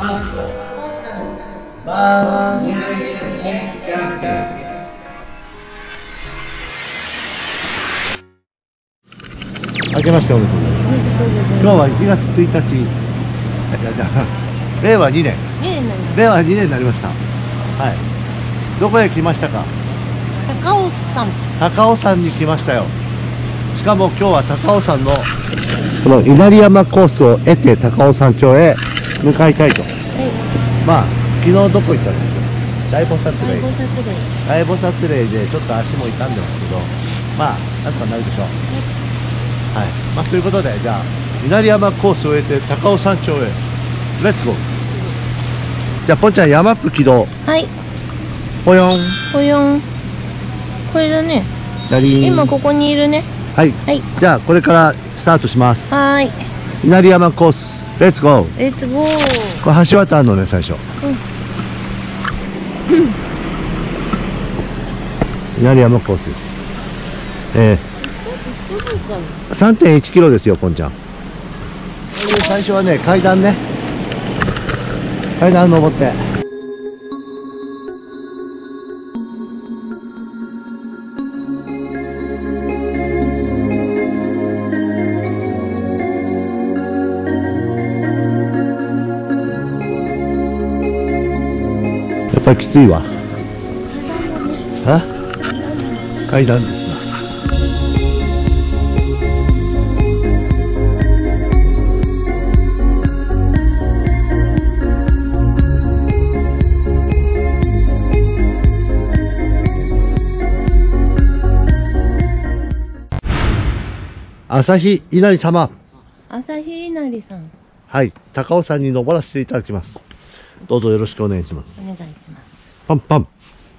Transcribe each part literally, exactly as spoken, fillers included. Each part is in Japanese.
明けましておめでとうございます。今日はいちがつついたち、いやじゃあれいわにねん、れいわにねんになりました。はい。どこへ来ましたか？ 高尾山。 高尾山に来ましたよ。しかも今日は高尾山のこの稲荷山コースを得て高尾山頂へ向かいたいと。はい、まあ昨日どこ行ったんですか？大菩薩霊。大菩薩霊でちょっと足も痛んでますけど、まあなんとかなるでしょう。はい。まあということで、じゃあ稲荷山コースを得て高尾山頂へレッツゴー。じゃあポンちゃん山アップ起動。 はい。 ぽよん。 ぽよん。これだね。今ここにいるね。 はい。はい。じゃあこれからスタートします。 はい。 稲荷山コースレッツゴー。 レッツゴー。 これ橋渡るのね最初。うん。稲荷山コース。えー。さんてんいちキロですよ、ポンちゃん。最初はね、階段ね。階段登って。やっぱりきついわ。あ？階段です。朝日稲荷様。 朝日稲荷さん。 はい、高尾山に登らせていただきます。どうぞよろしくお願いします。 お願いします。 パンパン。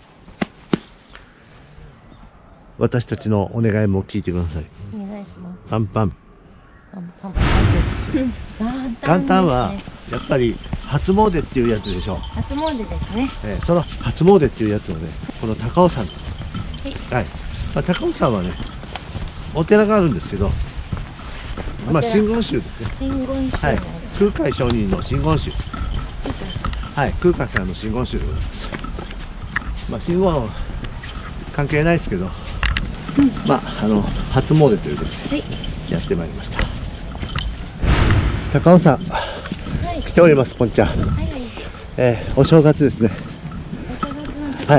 私たちのお願いも聞いてください。 お願いします。 パンパン。 パンパン。 元旦はやっぱり初詣っていうやつでしょう。 初詣ですね。 えー、その初詣っていうやつをね、この高尾山。はい。はい、まあ、高尾山はね。お寺があるんですけど、まあ真言宗ですね。 真言宗。 はい。空海上人の真言宗。はい。空海さんの真言宗でございます。まあ真言は関係ないですけど、うん、まああの初詣ということでやってまいりました。はい、高尾山、はい、来ております、ポンちゃん。はい、えー、お正月ですね。はい。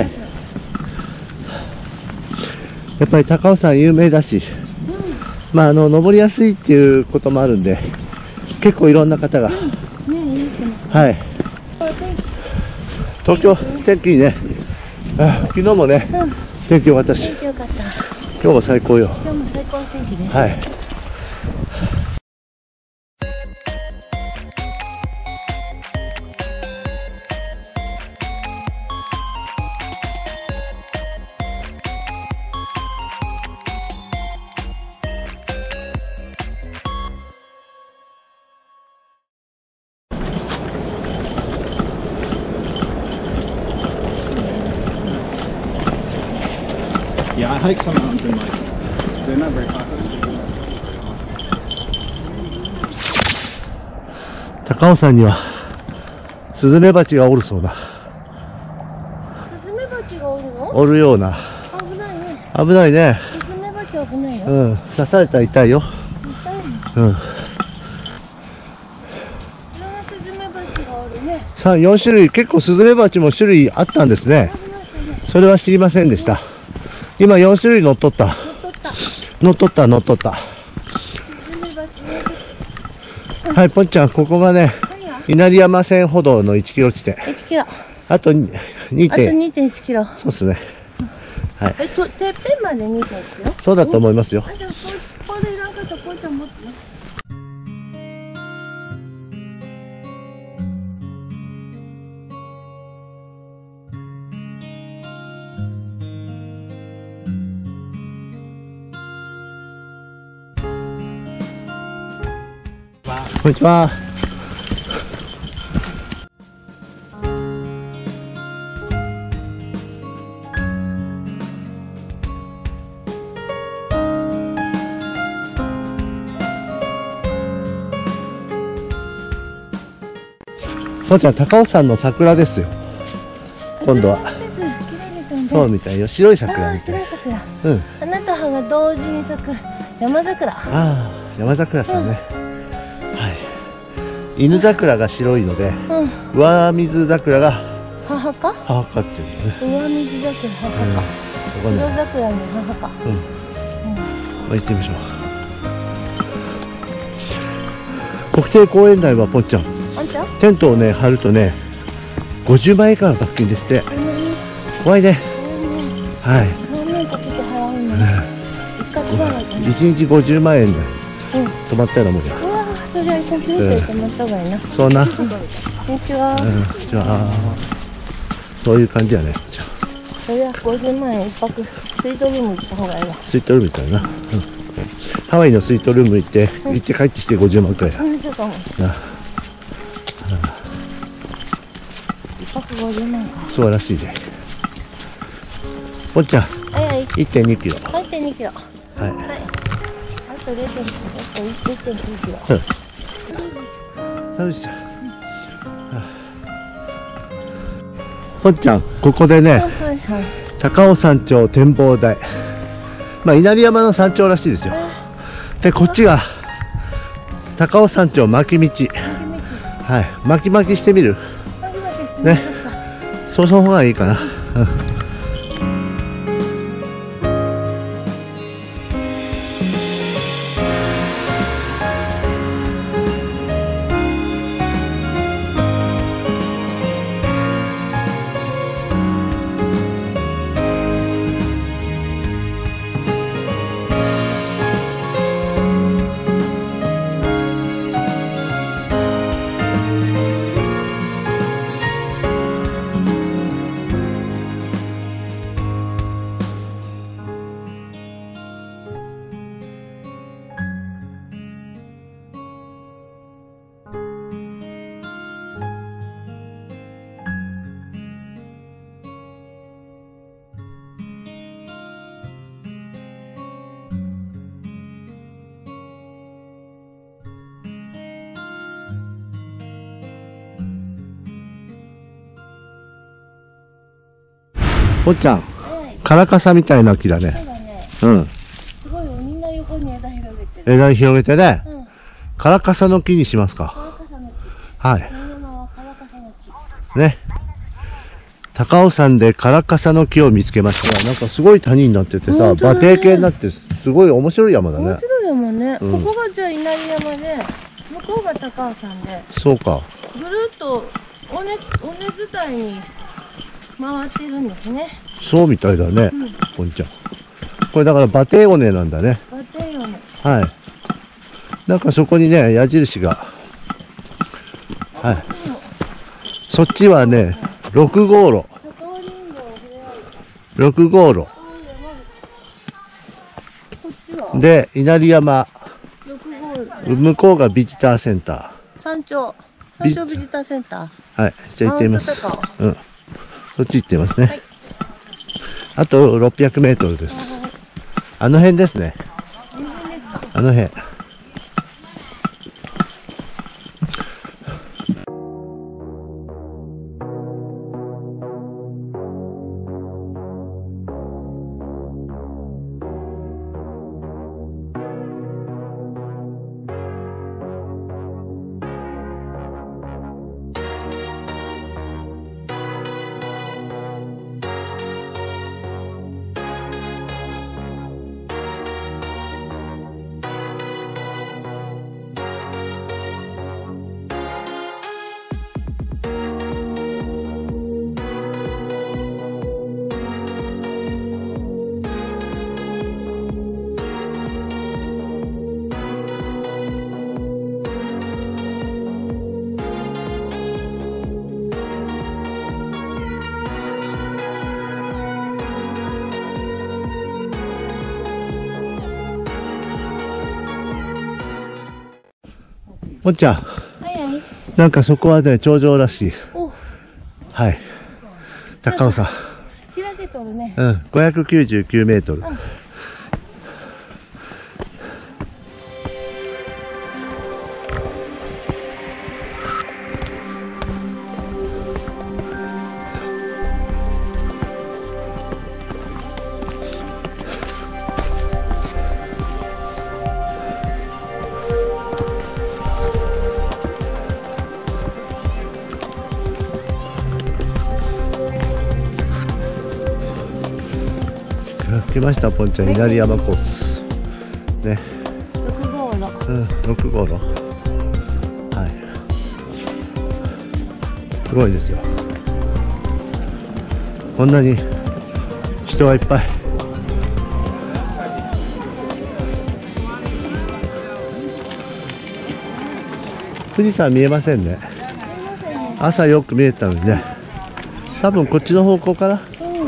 やっぱり高尾山有名だし。まあ、あの登りやすいっていうこともあるんで、結構いろんな方が、はい、東京天気いいね。あ、昨日もね、天気良かったし、今日も最高よ。今日も最高の天気です。はい。 Yeah, I hike some mountains in life. They're not very popular. 高尾山にはスズメバチがおるそうだ。 スズメバチがおるの？ おるような。 危ないね。 危ないね。 スズメバチ危ないよ。 うん、刺されたら痛いよ。 痛いの？ うん。いろんなスズメバチがおるね。 さあ、よんしゅるい、結構スズメバチも種類あったんですね。それは知りませんでした。今よんしゅるい乗っとった。乗っとった。乗っとった、乗っとった。はい、ポンちゃん、ここがね、稲荷山線歩道のいちキロ地点。 いちキロ。 あとにてん。 にてんいちキロ。 そうですね。はい。 えっと、てっぺんまでにてんいちキロ？ そうだと思いますよ。 あ、じゃあ、これいらんかったら、こうやって持ってね。 こんにちは。 父ちゃん、高尾山の桜ですよ。今度は。 綺麗ですよね。 そうみたいよ。白い桜みたい。 白い桜。 うん。 花と葉が同時に咲く山桜。 ああ、山桜さんね。うん、はい。犬桜が白いので、うん、上水桜が母か。 母かっていうね。 上水桜母か。うん、白桜に母か。うん。うん、まあ、行ってみましょう。国定公園内はぽっちゃん。テントをね張るとねごじゅうまんえんから罰金ですって。怖いね。はい。いちにちごじゅうまんえんで泊まったようなもんや。 うわそれはコンピューターで泊まった方がいいな。 そうな。 こんにちは。 こんにちは。そういう感じやね。 それはごじゅうまんえん一泊スイートルーム行った方がいいわ。 スイートルームみたいな。ハワイのスイートルーム行って行って帰ってきてごじゅうまんくらいや。そうらしいで。おっちゃん、 はいはい、 いってんにキロ。 いってんにキロ。はい。はい。あとれいてんにキロ。うん。 楽しい。おっちゃん、ここでね、はいはい、高尾山頂展望台。まあ稲荷山の山頂らしいですよ。で、こっちが高尾山頂巻き道。はい、巻き巻きしてみる。ね、そうその方がいいかな。うん、おっちゃん、カラカサみたいな木だね。そうだね。うん。 すごいよ、みんな横に枝広げてる。枝広げてね。うん、カラカサの木にしますか。カラカサの木。はい。カラカサの木。ね。高尾山でカラカサの木を見つけました。なんかすごい谷になっててさ、馬蹄形になって、すごい面白い山だね。 面白い山ね。うん、ここがじゃあ稲荷山で、向こうが高尾山で。 そうか。 ぐるっと尾根、尾根伝いに回ってるんですね。 そうみたいだね。うん、こんにちは。これだから馬蹄尾根なんだね。 馬蹄尾根。 はい。なんかそこにね、矢印が。はい。そっちはね、ろく号路。ろく号路。で、稲荷山。向こうがビジターセンター。山頂。山頂ビジターセンター。 はい。じゃあ行ってみます。うん。そっち行ってますね。はい、あとろっぴゃくメートルです。あの辺ですね。あの辺。おっちゃん、はいはい、なんかそこはね、頂上らしい。はい。高尾山。 開けとるね。 うん、ごひゃくきゅうじゅうきゅうメートル。うん、 来ましたポンちゃん、稲荷山コースね。 ろく号路。 うん、ろく号路。はい。すごいですよ。こんなに人がいっぱい。富士山見えませんね。朝よく見えたのにね。多分こっちの方向かな。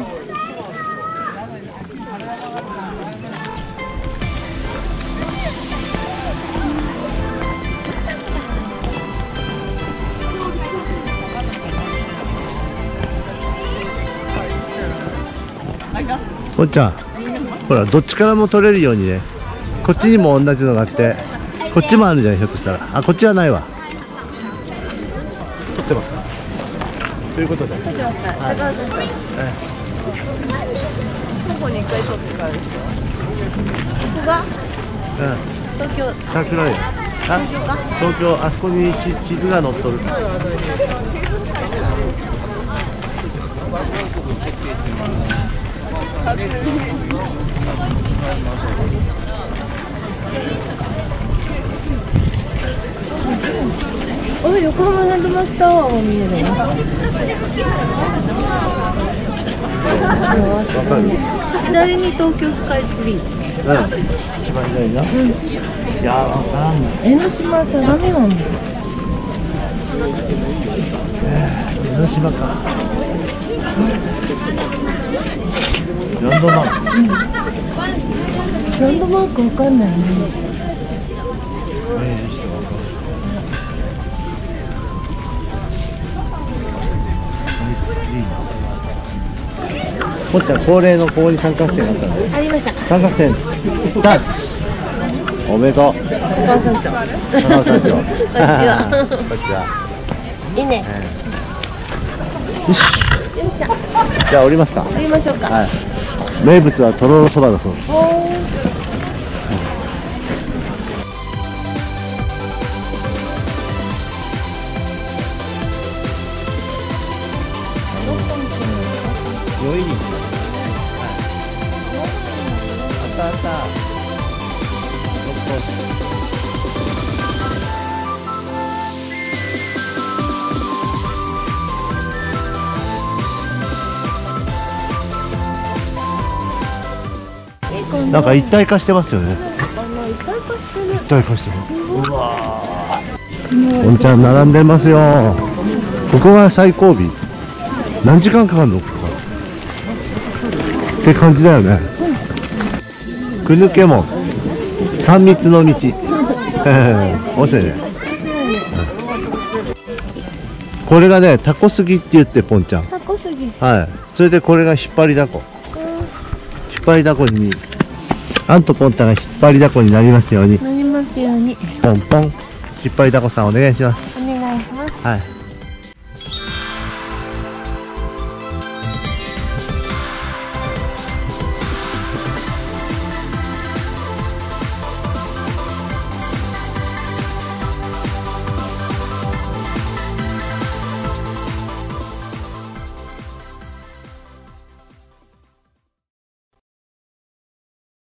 おっちゃん、ほらどっちからも撮れるようにね、こっちにも同じのがあって、こっちもあるじゃん、ひょっとしたら。あ、こっちはないわ。撮ってますかということで、はい、 ここに一回撮ってからですよ。ここがうん、 東京。 桜よ。あ、 東京か。 東京、あそこに地地図が載っとる。 あ、横浜ランドマークタワーも見えるな。 わかる。 左に東京スカイツリー。 うん。一番左な。うん。いやー、わからんない。 江ノ島相模湾。 江ノ島か。ランドマーク。 ランドマークわかんないね。 もっちゃん恒例のここに三角点があったので。 ありました。 三角点タッチ。おめでとう。 お母さんと。 お母さんと。こんにちは。 こんにちは。 いいね。 じゃあ降りますか。 降りましょうか。 はい。名物はとろろそばだそうです。 おー。 良い。あったあった。なんか一体化してますよね。 あの一体化してる。 一体化してる。うわー。ポンちゃん並んでますよ。ここが最後尾。何時間かかるの？ここって感じだよね。くぬけ門、三密の道。面白いね。これがね、タコスギって言ってポンちゃん。 タコスギ。 はい。それでこれが引っ張りだこ。引っ張りだこに、アンとポンタが引っ張りだこになりますように。 なりますように。 ポンポン。引っ張りだこさんお願いします。 お願いします。 はい。